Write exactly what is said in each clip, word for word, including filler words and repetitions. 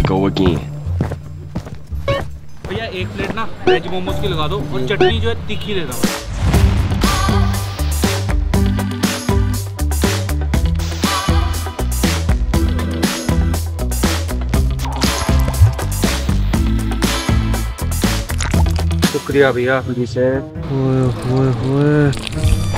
go again. भैया एक plate ना वेज मोमोज की लगा दो और चटनी जो है तीखी दे दो। शुक्रिया भैया। जी से ओए ओए ओए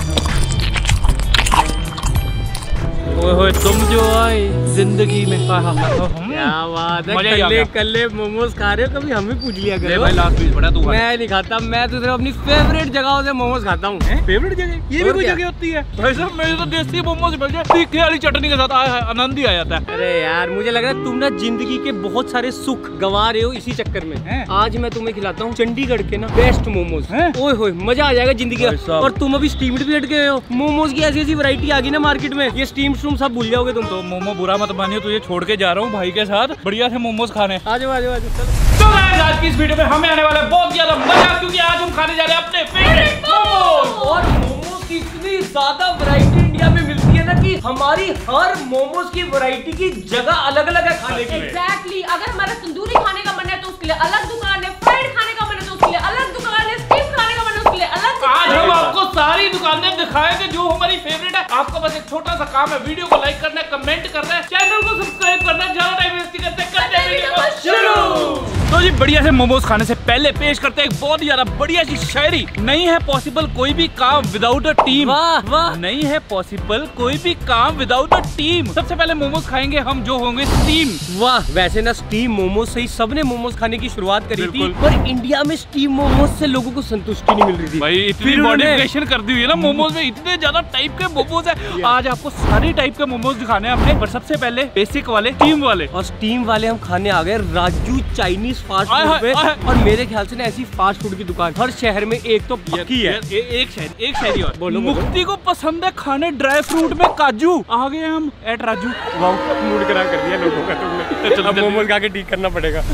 ओए होए तुम जो आए जिंदगी में। क्या बात है, कल्ले कल्ले मोमोज खा रहे हो, कभी हमें पूछ लिया करो। भाई लास्ट पीस बड़ा तू। मैं नहीं खाता, मैं तो सिर्फ अपनी फेवरेट जगहों से मोमोज खाता हूँ। फेवरेट जगह ये भी कोई जगह होती है भाई साहब? मेरे तो देसी मोमोज मिल जाए तीखी वाली चटनी के साथ आया आनंद ही आ जाता है। अरे यार मुझे लग रहा है तुम ना जिंदगी के बहुत सारे सुख गवा रहे हो इसी चक्कर में। है? आज मैं तुम्हें खिलाता हूँ चंडीगढ़ के ना बेस्ट मोमोज। ओए होए मजा आ जाएगा जिंदगी का। और तुम अभी स्टीम्ड भी हट गए हो। मोमोज की ऐसी ऐसी वैरायटी आ गई ना मार्केट में, ये स्टीम स्टूम सब भूल जाओगे तुम। तो मोमो बुरा मत मानियो, तुझे छोड़ के जा रहा हूँ भाई के साथ बढ़िया से मोमोज खाने। आ जाओ आ जाओ आ जाओ। तो गाइस आज की इस वीडियो में हमें आने वाला है बहुत ज्यादा मजा, क्योंकि आज हम खाने जा रहे हैं अपने फेवरेट मोमोज। और मोमोज की इतनी ज्यादा वैरायटी इंडिया में मिलती है ना कि हमारी हर मोमोज की वैरायटी की जगह अलग अलग है खाने की। एग्जैक्टली, अगर हमारा तंदूरी खाने का मन है तो उसके लिए अलग दुकान है, फ्राइड खाने का मन है तो उसके लिए अलग दुकान है, स्टीम खाने का मन है उसके लिए अलग दुकान आज है। हम आपको सारी दुकानें दिखाएंगे जो हमारी फेवरेट है। आपका बस एक छोटा सा काम है, वीडियो को लाइक करना है, कमेंट करना है, चैनल को सब्सक्राइब करना है। ज्यादा टाइम वेस्ट करते करते हैं वीडियो को शुरू। तो जी बढ़िया से मोमोज खाने से पहले पेश करते हैं एक बहुत ही ज्यादा बढ़िया सी शायरी। नहीं है पॉसिबल कोई भी काम विदाउट अ टीम। वाह वाह। नहीं है पॉसिबल कोई भी काम विदाउट अ टीम। सबसे पहले मोमोज खाएंगे हम जो होंगे स्टीम। वाह, वैसे ना स्टीम मोमोज से ही सबने मोमोज खाने की शुरुआत करी थी, पर इंडिया में स्टीम मोमोज से लोगों को संतुष्टि नहीं मिल रही थी भाई। इतनी मॉडिफिकेशन कर दी हुई है ना मोमोज में, इतने ज्यादा टाइप के मोमोज है। आज आपको सारे टाइप के मोमोज दिखाने हैं अपने, पर सबसे पहले बेसिक वाले स्टीम वाले। और स्टीम वाले हम खाने आ गए राजू चाइनीज फास्ट फूड पे। और मेरे ख्याल से ना ऐसी फास्ट फूड की दुकान हर शहर में एक तो पक्की है। ए, एक शहर एक शहरी और बोलो मुक्ति को पसंद है खाने ड्राई फ्रूट में काजू। आ गए हम एट राजू। वाह, मूड खराब कर दिया लोगों का तुमने। अब मोमोज खा के ठीक करना पड़ेगा।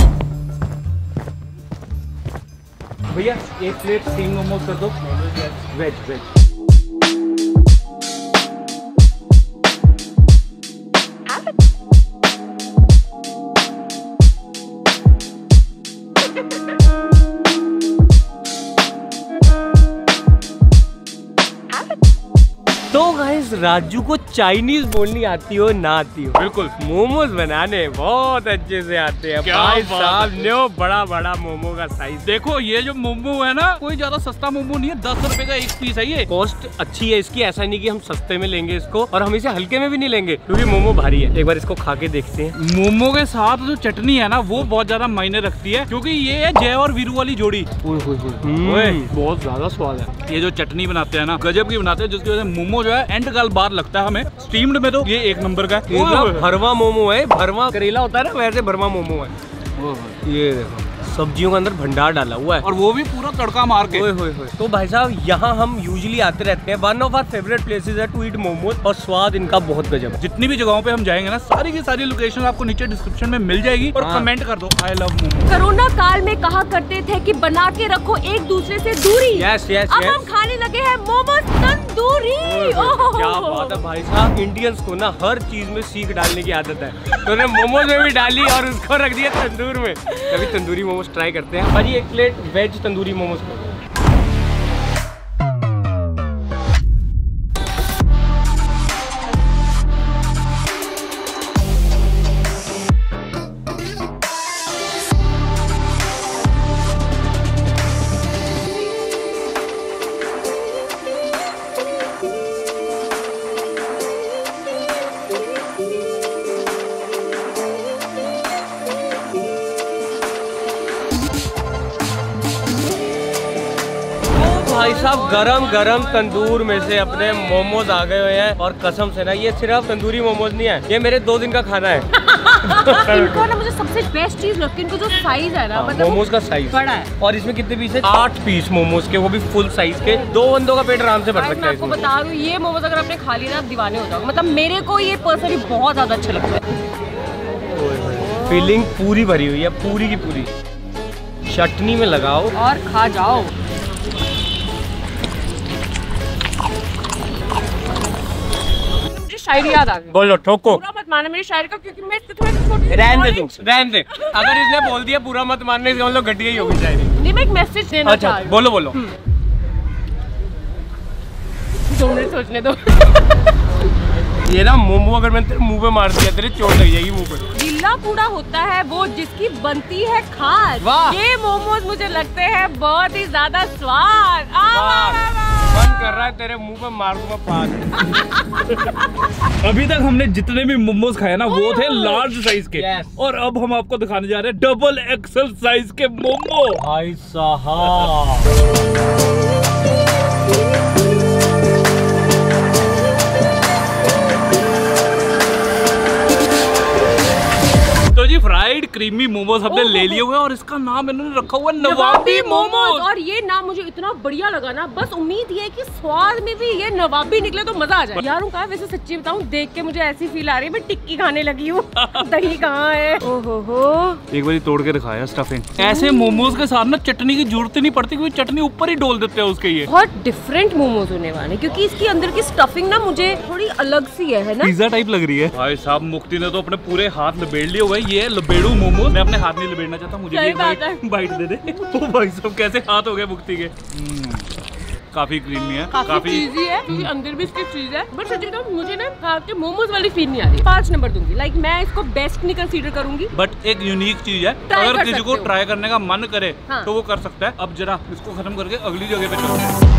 भैया एक प्लेट स्टीम मोमोज कर दो, वेज वेज। तो गाइस राजू को चाइनीज बोलनी आती हो ना आती हो, बिल्कुल मोमोज बनाने बहुत अच्छे से आते हैं। भाई साहब न्यो बड़ा बड़ा मोमो का साइज देखो। ये जो मोमो है ना कोई ज्यादा सस्ता मोमो नहीं है, दस रुपए का एक पीस है। ये कॉस्ट अच्छी है इसकी, ऐसा नहीं कि हम सस्ते में लेंगे इसको, और हम इसे हल्के में भी नहीं लेंगे क्योंकि मोमो भारी है। एक बार इसको खा के देखते हैं। मोमो के साथ जो चटनी है ना वो बहुत ज्यादा मायने रखती है, क्योंकि ये है जय और वीरू वाली जोड़ी। बहुत ज्यादा स्वाद है। ये जो चटनी बनाते हैं ना गजब की बनाते हैं, जिसकी वजह से मोमो जो है एंड गल बार लगता है हमें। स्टीम्ड में तो ये एक नंबर का है। भरवा मोमो है, भरवा करेला होता है ना वैसे भरवा मोमो है। ये देखो सब्जियों के अंदर भंडार डाला हुआ है, और वो भी पूरा तड़का मार के। होए होए होए। तो भाई साहब यहाँ हम यूजुअली आते रहते हैं। One of our favourite places है टू ईट मोमोज, और स्वाद इनका बहुत गजब है। जितनी भी जगहों पे हम जाएंगे ना सारी की सारी लोकेशन आपको नीचे डिस्क्रिप्शन में मिल जाएगी, और हाँ। कमेंट कर दो आई लव मोमो। कोरोना काल में कहा करते थे कि बना के रखो एक दूसरे से दूरी। यस यस अब हम खाने लगे हैं मोमोज तंदूरी। क्या बात है भाई साहब, इंडियंस को ना हर चीज में सीख डालने की आदत है। तो ने मोमोज में भी डाली और उसको रख दिया तंदूर में। कभी तंदूरी मोमोज ट्राई करते हैं। भाजी एक प्लेट वेज तंदूरी मोमोज को। भाई साहब गरम गरम तंदूर में से अपने मोमोज आ गए हुए हैं, और कसम से ना ये सिर्फ तंदूरी मोमोज नहीं है, ये मेरे दो दिन का खाना है। इनको ना मुझे सबसे बेस्ट चीज लगती है इनको जो साइज है ना, मतलब मोमोज का साइज बड़ा है। और इसमें कितने पीस है? आठ पीस मोमोज के, वो भी फुल साइज के। दो बंदों का पेट आराम से भर सकता है। मैं आपको बता रही हूँ ये मोमोज अगर आपने खा लिया ना आप दीवाने हो जाओगे। मतलब मेरे को ये पर्सनली बहुत ज्यादा अच्छा लगता है। फीलिंग पूरी भरी हुई है, पूरी की पूरी। चटनी में लगाओ और खा जाओ। शायरी याद आ गई। बोलो ठोको। बुरा मत मानना मेरी शायरी का, क्योंकि मैं इससे थोड़ी छोटी। रहने दे तुम, रहने दे। अगर इसने बोल दिया बुरा मत मानने से हम लोग घटिया ही होगी शायरी। नहीं, मैं एक मैसेज देना अच्छा चाह रही हूँ। बोलो बोलो। दो मिनट सोचने दो। ये ना मोमो अगर मैंने तेरे मुंह पे मार दिया तेरे चोट लग जाएगी मुंह पे। गिल्ला कूड़ा होता है वो जिसकी बनती है खाद। वाह। ये मोमोज मुझे लगते हैं बहुत ही ज्यादा स्वाद। आ, वाह, वाह, वाह। मन कर रहा है तेरे मुंह पे मार दूंगा पान। अभी तक हमने जितने भी मोमोज खाए ना वो थे लार्ज साइज के। Yes. और अब हम आपको दिखाने जा रहे हैं डबल एक्सल साइज के मोमो। भाई साहब तो जी फ्राइड क्रीमी मोमोज हमने ले लिए हुए और इसका नाम इन्होंने रखा हुआ नवाबी मोमोज। और ये नाम मुझे इतना बढ़िया लगा ना, बस उम्मीद ये है कि स्वाद में भी ये नवाबी निकले तो मजा आ जाए। यारों का वैसे सच्ची बताऊं, देख के मुझे ऐसी फील आ रही है मैं टिक्की खाने लगी हूँ। दही कहाँ है? ओहो हो। एक बार तोड़ के दिखाया स्टफिंग। ऐसे मोमोज के साथ ना चटनी की जरूरत ही नहीं पड़ती, क्योंकि चटनी ऊपर ही डोल देते हैं उसके। ये बहुत डिफरेंट मोमोज होने वाले, क्योंकि इसकी अंदर की स्टफिंग ना मुझे थोड़ी अलग सी है, है ना? पिज्जा टाइप लग रही है। भाई साहब मुक्ति ने तो अपने पूरे हाथ लपेट लिए हुए। ये लपेड़ू मोमोज। मैं अपने हाथ नहीं लपेटना चाहता, मुझे भी एक बाइट, बाइट दे दे। ओ भाई साहब कैसे हाथ हो गए मुक्ति के। काफी क्रीमी है, काफी, काफी चीजी है, क्योंकि अंदर भी इसकी चीज है। बट सच्ची बताऊं मुझे ना खा के मोमोज वाली फील नहीं आ रही। पाँच नंबर दूंगी। लाइक मैं इसको बेस्ट नहीं कंसीडर करूंगी, बट एक यूनिक चीज है। Try अगर कर किसी को सकते हो। ट्राई करने का मन करे हाँ। तो वो कर सकता है। अब जरा इसको खत्म करके अगली जगह पे चलते हैं।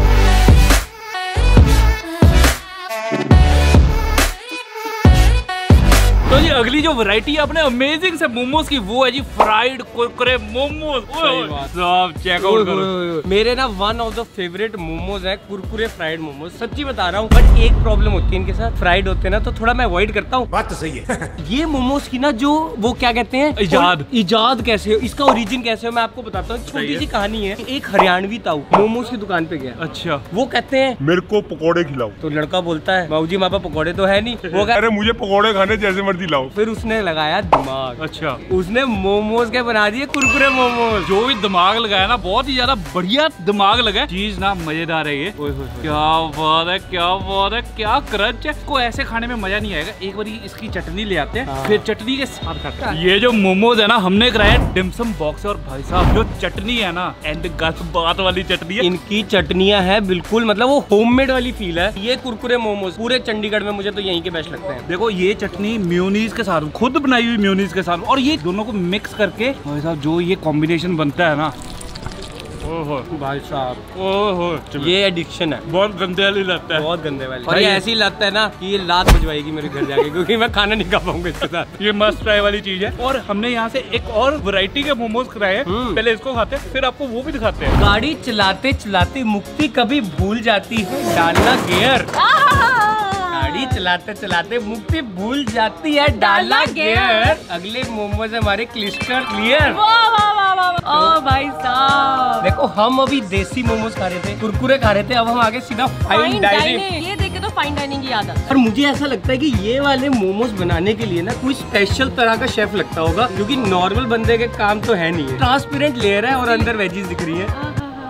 तो जी अगली जो वैरायटी है अपने अमेजिंग से मोमोज की वो है जी फ्राइड कुरकुरे मोमोज। सब चेक आउट करो। मेरे ना one of the favourite momos है कुरकुरे फ्राइड मोमोज। सच्ची बता रहा हूँ, बट एक प्रॉब्लम होती है इनके साथ। फ्राइड होते हैं ना तो थोड़ा मैं अवॉइड करता हूँ। बात तो सही है। ये मोमोज की ना जो वो क्या कहते हैं, इजाद। इजाद कैसे हो, इसका ओरिजिन कैसे हो, मैं आपको बताता हूँ। छोटी सी कहानी है। एक हरियाणवी ताऊ मोमोज की दुकान पे गया। अच्छा। वो कहते हैं मेरे को पकोड़े खिलाओ। तो लड़का बोलता है बाबूजी हमारे पास पकौड़े तो है नहीं। वो कह अरे मुझे पकोड़े खाने जैसे मर्जी लाओ। फिर उसने लगाया दिमाग। अच्छा। उसने मोमोज के बना दिए कुरकुरे मोमोज। जो भी दिमाग लगाया ना बहुत ही ज्यादा बढ़िया दिमाग लगा। चीज ना मजेदार है ये। ओए होए होए। क्या बात है, क्या बात है, क्या क्रंच है। इसको ऐसे खाने में मजा नहीं आएगा। एक बार इसकी चटनी ले आते हैं, फिर चटनी के साथ खाते हैं। ये जो मोमोज है ना हमने कराया डिमसम बॉक्स। और भाई साहब जो चटनी है ना एंड गस बात वाली चटनी है। इनकी चटनियां है बिल्कुल, मतलब वो होममेड वाली फील है। ये कुरकुरे मोमोज पूरे चंडीगढ़ में मुझे तो यहीं के बेस्ट लगते हैं। देखो ये चटनी म्योनीज के साथ, खुद बनाई हुई म्योनीज के साथ, और ये दोनों को मिक्स करके भाई साहब जो ये कॉम्बिनेशन बनता है ना, ओहो भाई साहब ओहो, ये एडिक्शन है। बहुत गंदे वाली लगता है। बहुत गंदे वाली। और भाई ये ये- ऐसी लगता है ना कि ये लात बजवाएगी मेरे घर जाके, क्योंकि मैं खाना नहीं खा पाऊंगा इसके साथ। ये मस्त ट्राई वाली चीज है। और हमने यहाँ से एक और वैरायटी के मोमोज कराए हैं। हम्म। पहले इसको खाते हैं, फिर आपको वो भी दिखाते हैं। गाड़ी चलाते चलाते मुक्ति कभी भूल जाती है डालना गियर। गाड़ी चलाते चलाते मुक्ति भूल जाती है डालना डालना गियर। गियर। अगले मोमोज हमारे क्लिस्टर क्लियर। वाह वाह वाह वाह। ओ भाई साहब, देखो हम अभी देसी मोमोज खा रहे थे, कुरकुरे खा रहे थे, अब हम आगे सीधा फाइन फाइन डाइनिंग। डाइनिंग। ये देख के तो फाइन डाइनिंग की याद आता है। और मुझे ऐसा लगता है कि ये वाले मोमोज बनाने के लिए ना कोई स्पेशल तरह का शेफ लगता होगा, क्योंकि नॉर्मल बंदे के काम तो है नहीं है। ट्रांसपेरेंट लेयर है और अंदर वेजीज दिख रही है।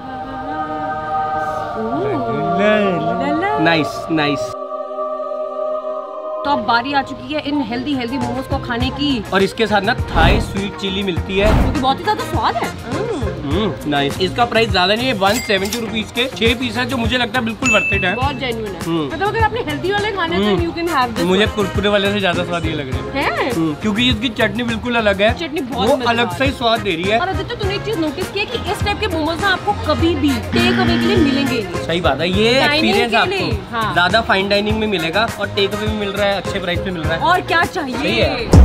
Nice nice. तो अब बारी आ चुकी है इन हेल्दी हेल्दी मोमोज को खाने की, और इसके साथ ना थाई स्वीट चिली मिलती है। क्योंकि बहुत ही ज्यादा स्वाद है। नाइस। इसका प्राइस ज्यादा नहीं है, वन सेवेंटी रुपीज के छह पीस है, जो मुझे लगता है बिल्कुल वर्थ इट है। बहुत जेन्युइन है। हम्म। मतलब अगर आपने हेल्दी वाले खाने तो हम्म। You can have this. मुझे कुरकुरे वाले से ज्यादा स्वाद ये लग रहे हैं, है क्योंकि इसकी चटनी बिल्कुल अलग है। चटनी बहुत वो मजेदार अलग से ही स्वाद दे रही है। और आदित्य तूने एक चीज नोटिस की है कि इस टाइप के मोमोज ना आपको कभी भी टेक अवे के लिए मिलेंगे ही नहीं। सही बात है, ये Dining एक्सपीरियंस के लिए, आपको हाँ। ज्यादा फाइन डाइनिंग में मिलेगा और टेक अवे में मिल रहा है, अच्छे प्राइस पे मिल रहा है। और क्या सही चाहिए। है।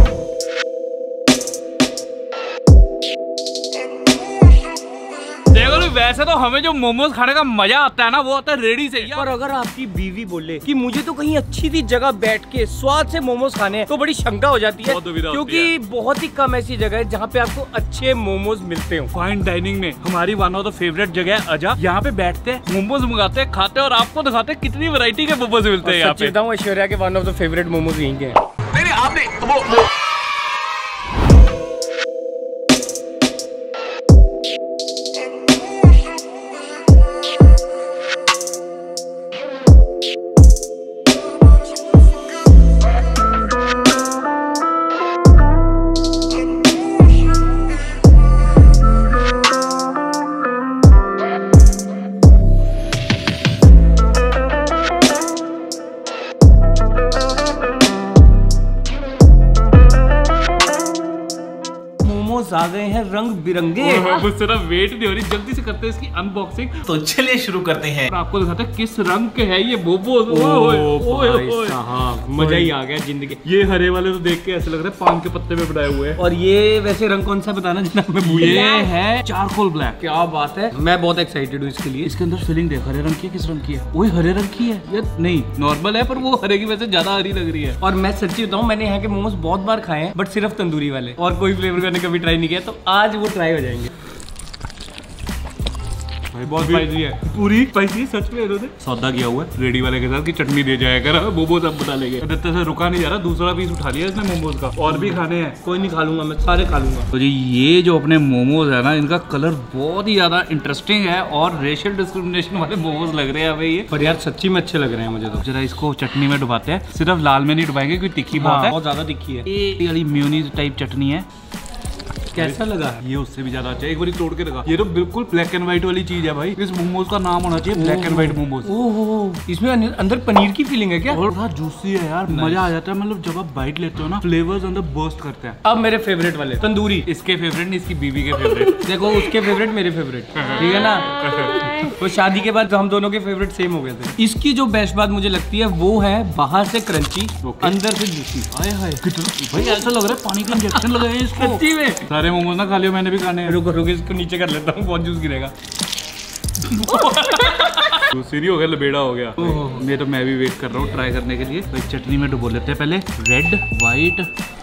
देखो तो वैसे तो हमें जो मोमोज खाने का मजा आता है ना वो आता है रेडी से। और अगर आपकी बीवी बोले कि मुझे तो कहीं अच्छी सी जगह बैठ के स्वाद से मोमोज खाने हैं, तो बड़ी शंका हो जाती है, बहुत दुविधा होती क्योंकि बहुत ही कम ऐसी जगह है जहाँ पे आपको अच्छे मोमोज मिलते हो। फाइन डाइनिंग में हमारी वन ऑफ द फेवरेट जगह है अजा। यहाँ पे बैठते हैं, मोमोज मंगाते हैं, खाते हैं और आपको दिखाते हैं कितनी वैरायटी के मोमोज मिलते हैं यहाँ सच्ची पे। बताऊं, ऐश्वर्या के one of the favourite momos यहीं के हैं। नहीं नहीं आपने वो, वो मोमोज आ गए हैं रंग बिरंगे। मुझसे ना वेट नहीं हो रही, जल्दी से करते हैं इसकी अनबॉक्सिंग। तो चलिए शुरू करते हैं। और आपको दिखाते हैं किस रंग के है ये मोमोज। मजा ही आ गया जिंदगी। ये हरे वाले तो देख के ऐसे लग रहा है पान के पत्ते में बनाए हुए हैं। और ये वैसे रंग कौन सा बताना जनाब? मैं भूल ये गया। है चारकोल ब्लैक। क्या बात है, मैं बहुत एक्साइटेड हूँ इसके लिए। इसके अंदर फिलिंग देख, हरे रंग की है, किस रंग की है? वही हरे रंग की है या नहीं? नॉर्मल है पर वो हरे की वजह से ज्यादा हरी लग रही है। और मैं सच्ची बताऊं, मैंने यहाँ के मोमोज बहुत बार खाए हैं बट सिर्फ तंदूरी वाले, और कोई फ्लेवर मैंने कभी ट्राई नहीं किया, तो आज वो ट्राई हो जाएंगे। बहुत स्पाइसी है, पूरी स्पाइसी सच में। इन्होंने सौदा किया हुआ है रेडी वाले के साथ कि चटनी दे जाया कर, मोमोज अब बना लेंगे। आदित्य से रुका नहीं जा रहा, दूसरा पीस उठा लिया इसने मोमोज का। और भी खाने हैं। कोई नहीं खा लूंगा, मैं सारे खा लूंगा। तो जी ये जो अपने मोमोज है ना, इनका कलर बहुत ही ज्यादा इंटरेस्टिंग है और रेशियल डिस्क्रिमिनेशन वाले मोमोज लग रहे हैं हमें ये। पर यार सच्ची में अच्छे लग रहे हैं मुझे तो। जरा इसको चटनी में डुबाते हैं, सिर्फ लाल में नहीं डुबाएंगे क्योंकि तीखी बहुत है, बहुत ज्यादा तीखी है। ये वाली मेयोनीज टाइप चटनी है। कैसा लगा? ये उससे भी ज्यादा अच्छा है, एक बार तोड़ के लगा। ये तो बिल्कुल ब्लैक एंड व्हाइट वाली चीज है भाई। इस मोमोज का नाम होना चाहिए ब्लैक एंड व्हाइट मोमोज। ओहो, इसमें अंदर पनीर की फीलिंग है क्या? और थोड़ा जूसी है यार, मजा आ जाता है। मतलब जब आप बाइट लेते हो ना, फ्लेवर्स अंदर बर्स्ट करते हैं। अब मेरे फेवरेट वाले तंदूरी। इसके फेवरेट नहीं, इसकी बीवी के फेवरेट। देखो उसके फेवरेट मेरे फेवरेट, ठीक है ना? तो शादी के बाद हम दोनों के फेवरेट सेम हो गए थे। इसकी जो बेस्ट बात मुझे लगती है वो है बाहर से क्रंची, अंदर से जूसी। हाय हाय, भाई ऐसा लग रहा है पानी का इंजेक्शन लगा है इसको। सच्ची में सारे मोमोज ना खा लियो, मैंने भी खाने हैं। रुको रुको, इसको नीचे कर लेता हूँ, बहुत जूस गिरेगा। दूसरी हो गया, लबेड़ा हो गया। मैं तो मैं भी वेट कर रहा हूँ ट्राई करने के लिए। तो चटनी में डुबो लेते हैं पहले। रेड व्हाइट,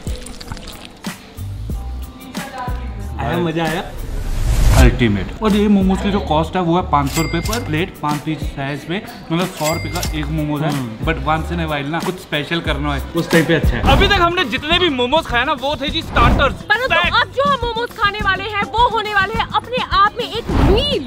आया मजा आया अल्टीमेट। और ये मोमोज की जो कॉस्ट है वो है पाँच सौ रुपए पर प्लेट, पाँच पीस है इसमें। मतलब सौ रुपए का एक मोमोज है, but once in a while ना कुछ स्पेशल करना है उस टाइप पे अच्छा है। अभी तक हमने जितने भी मोमोज खाए ना वो थे जी स्टार्टर्स। परंतु अब जो हम मोमोज खाने वाले हैं वो होने वाले हैं अपने आप में एक मील।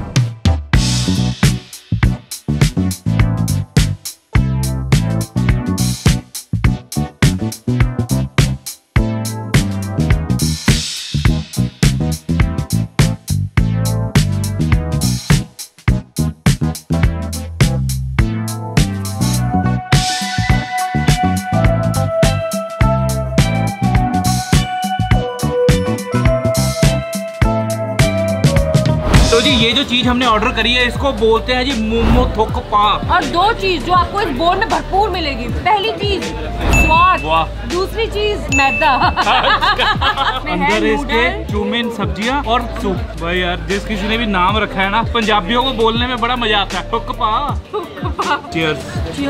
तो जी ये जो चीज हमने ऑर्डर करी है इसको बोलते हैं जी मोमो थोकपा। और दो चीज जो आपको इस बोर्ड में भरपूर मिलेगी। पहली चीज स्वाद, दूसरी चीज मैदा। अंदर इसके चूमिन, सब्जियां और सूप। भाई यार जिस किसी ने भी नाम रखा है ना, पंजाबियों को बोलने में बड़ा मजा आता है। थोकपा। चीयर्स।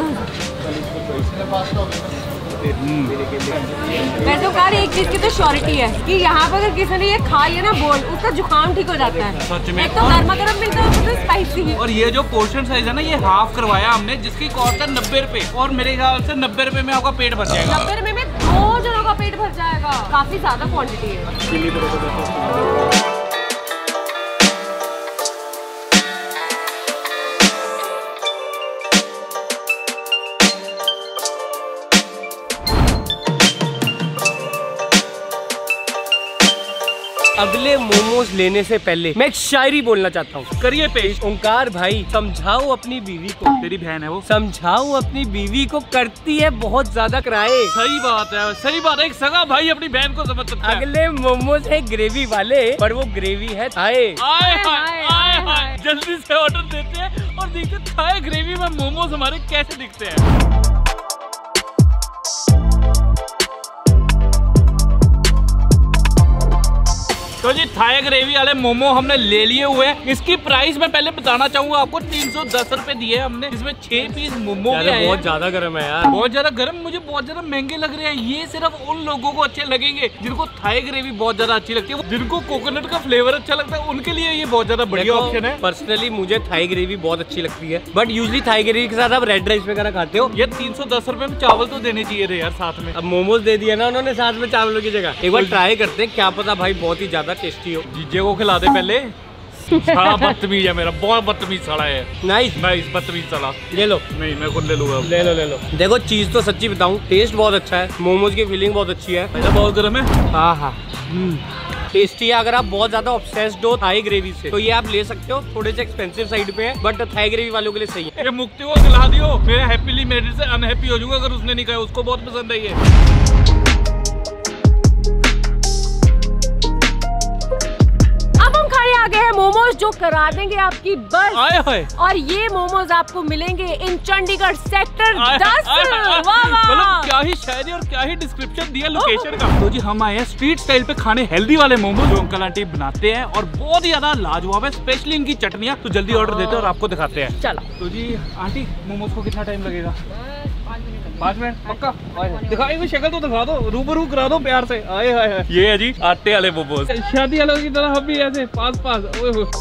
मैं तो कह रही एक चीज की तो श्योरिटी है कि यहाँ पर अगर किसी ने ये खा लिया ना बोल, उसका जुकाम ठीक हो जाता है। सच में। एक तो गर्मा गर्म मिलता है, ऊपर से स्पाइसी। और ये जो पोर्शन साइज है ना, ये हाफ करवाया हमने, जिसकी कॉस्ट है नब्बे रुपए। और मेरे ख्याल से नब्बे रुपए में आपका पेट भर जाएगा। नब्बे रुपए में दो जनों का पेट भर जाएगा। काफी ज्यादा क्वांटिटी है। अगले मोमोज लेने से पहले मैं एक शायरी बोलना चाहता हूँ। करिए पेश। ओंकार भाई, समझाओ अपनी बीवी को। तेरी बहन है वो। समझाओ अपनी बीवी को, करती है बहुत ज्यादा किराए। सही बात है, सही बात है। एक सगा भाई अपनी बहन को समझ सकता है। अगले मोमोज है ग्रेवी वाले, पर वो ग्रेवी है थाए। आए हाय, आए हाय। जल्दी से ऑर्डर देते हैं और देखते थाए ग्रेवी में मोमोज हमारे कैसे दिखते हैं। तो जी थाई ग्रेवी वाले मोमो हमने ले लिए हुए हैं। इसकी प्राइस मैं पहले बताना चाहूंगा आपको, तीन सौ दस रुपए दिए हमने। इसमें छह पीस मोमो के हैं। बहुत ज्यादा गर्म है यार, बहुत ज्यादा गर्म। मुझे बहुत ज्यादा महंगे लग रहे हैं। ये सिर्फ उन लोगों को अच्छे लगेंगे जिनको थाई ग्रेवी बहुत ज्यादा अच्छी लगती है, जिनको कोकोनट का फ्लेवर अच्छा लगता है, उनके लिए ये बहुत ज्यादा बढ़िया ऑप्शन है। पर्सनली मुझे थाई ग्रेवी बहुत अच्छी लगती है, बट यूजली थाई ग्रेवी के साथ आप रेड राइस वगैरह खाते हो। ये तीन सौ दस रुपए में चावल तो देने चाहिए थे यार साथ में। अब मोमोज दे दिया ना उन्होंने साथ में चावलों की जगह। एक बार ट्राई करते हैं, क्या पता भाई बहुत ही ज्यादा टेस्टी हो। जीजे को खिला दे पहले। साला बदतमीज है मेरा, बहुत बदतमीज साला है। नाइस नाइस, बदतमीज साला। ले लो। नहीं मैं खुद ले लूंगा। ले लो ले लो। देखो चीज तो सच्ची बताऊं, टेस्ट बहुत अच्छा है। मोमोज की फीलिंग बहुत अच्छी है। ऐसा बहुत गर्म है। हाँ हाँ टेस्टी है। अगर आप बहुत ज्यादा ऑब्सेस्ड हो थाई ग्रेवी से तो ये आप ले सकते हो। थोड़े से एक्सपेंसिव साइड पे है, बट थाई ग्रेवी वालों के लिए सही है। ये मुक्ति को खिला दियो, मेरे हैप्पीली मैरिड से अनहैप्पी हो जाऊंगा अगर उसने नहीं खाया। उसको बहुत पसंद है ये। जो करा देंगे आपकी बस। आए हाय। और ये मोमोज आपको मिलेंगे इन चंडीगढ़ सेक्टर आए दस। हाय, हाय, हाय। वाह वाह। मतलब क्या ही शायरी और क्या ही डिस्क्रिप्शन दिया लोकेशन का। तो जी हम आए हैं स्ट्रीट स्टाइल पे खाने हेल्दी वाले मोमोज जो अंकल आंटी बनाते हैं और बहुत ही ज्यादा लाजवाब है, स्पेशली इनकी चटनियाँ। तो जल्दी ऑर्डर देते हैं और आपको दिखाते हैं। चलो। तो जी आंटी मोमोज को कितना टाइम लगेगा? पाँच मिनट पक्का? दिखाई हुई शक्ल तो दिखा दो, रूबरू करा दो प्यार से। आए हाय हाय। ये है जी आटे वाले मोमोज, शादी वालों की तरह हम भी ऐसे पास पास। ओए होए।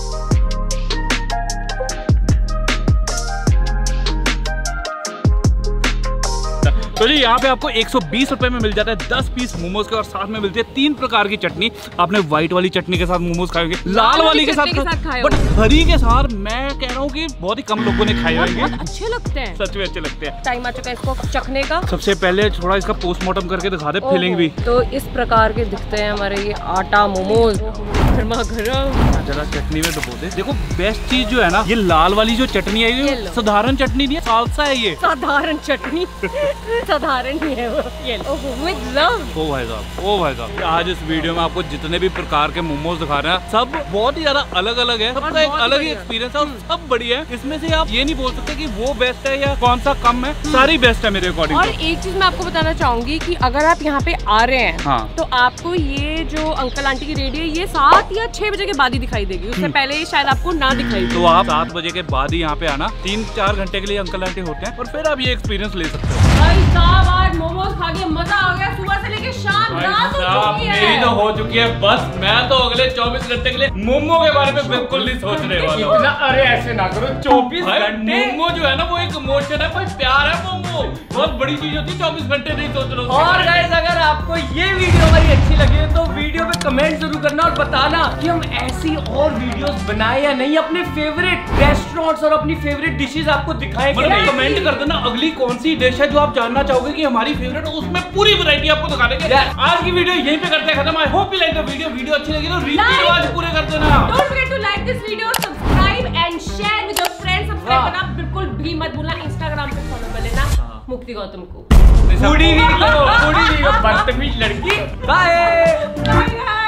तो जी यहाँ पे आपको एक सौ बीस रुपए में मिल जाता है दस पीस मोमोज के और साथ में मिलती है तीन प्रकार की चटनी। आपने व्हाइट वाली चटनी के साथ मोमोज खाएंगे, लाल वाली के साथ, बट हरी के साथ मैं कह रहा हूँ कि बहुत ही कम लोगों ने खाए होंगे। बहुत अच्छे लगते हैं, सच में अच्छे लगते हैं। टाइम आ चुका है इसको चखने का। सबसे पहले थोड़ा इसका पोस्टमार्टम करके दिखा दे, फीलिंग भी। तो इस प्रकार के दिखते हैं हमारे ये आटा मोमोज, गर्मा गर्म। जरा चटनी में डुबो दे। देखो बेस्ट चीज जो है ना, ये लाल वाली जो चटनी है ये साधारण चटनी नहीं है, सालसा है ये। साधारण चटनी साधारण ही है वो। ये विद लव। ओ भाई साहब, ओ भाई साहब, आज इस वीडियो में आपको जितने भी प्रकार के मोमोज दिखा रहे हैं सब बहुत ही ज्यादा अलग अलग है, सबका एक अलग ही एक्सपीरियंस है और सब बढ़िया है। इसमें से आप ये नहीं बोल सकते कि वो बेस्ट है या कौन सा कम है, सारी बेस्ट है मेरे अकॉर्डिंग। और एक चीज मैं आपको बताना चाहूंगी कि अगर आप यहाँ पे आ रहे हैं हाँ। तो आपको ये जो अंकल आंटी की रेडी है ये सात या छह बजे के बाद ही दिखाई देगी, उससे पहले शायद आपको ना दिखाई दे। तो आप सात बजे के बाद ही यहाँ पे आना, तीन चार घंटे के लिए अंकल आंटी होते हैं और फिर आप ये एक्सपीरियंस ले सकते हो। भाई साहब आज मोमोज खा के मजा आ गया, सुबह से लेके शाम रात हो चुकी है। मेरी तो हो चुकी है बस, मैं तो अगले चौबीस घंटे के लिए मोमो के बारे में बिल्कुल नहीं सोचने वाला हूँ। अरे ऐसे ना करो, चौबीस घंटे मोमो जो है ना वो एक इमोशन है, कोई प्यार है। मोमो बहुत बड़ी चीज होती है, चौबीस घंटे नहीं सोच रहा हूँ। और गाइस अगर आपको ये वीडियो हमारी अच्छी लगी है तो वीडियो पे कमेंट जरूर करना और बताना कि हम ऐसी और वीडियोस बनाए या नहीं, अपने फेवरेट रेस्टोरेंट्स और अपनी फेवरेट डिशेस आपको दिखाएं। मतलब कमेंट कर देना अगली कौन सी डिश है जो आप जानना चाहोगे कि हमारी फेवरेट, उसमें पूरी वैरायटी आपको दिखा देंगे। आज की वीडियो यहीं पे करते हैं खत्म। I hope you like the video. Video अच्छी लगी तो रीति रिवाज पूरे कर देना। Don't forget to like this video, subscribe and share with your friends. Subscribe करना बिल्कुल भी मत भूलना। इंस्टाग्राम पे फॉलो कर लेना मुक्ति गौतम को। बूढ़ी भी बूढ़ी भी बदतमीज लड़की। बाय।